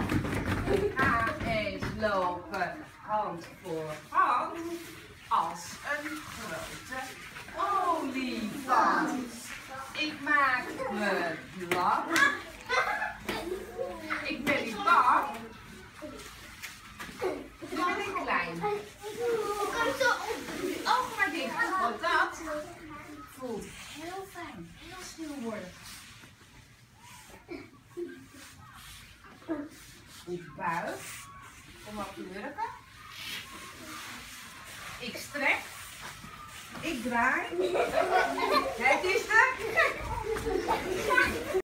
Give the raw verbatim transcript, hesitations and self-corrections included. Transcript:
Ik ga eens lopen hand voor hand als een grote olifant. Ik maak me lang. Ik ben niet bang. Ik ben klein. Je ogen maar dicht, want dat voelt heel fijn. Heel stil worden. Ik buig om op te werken. Ik strek. Ik draai. Het is er.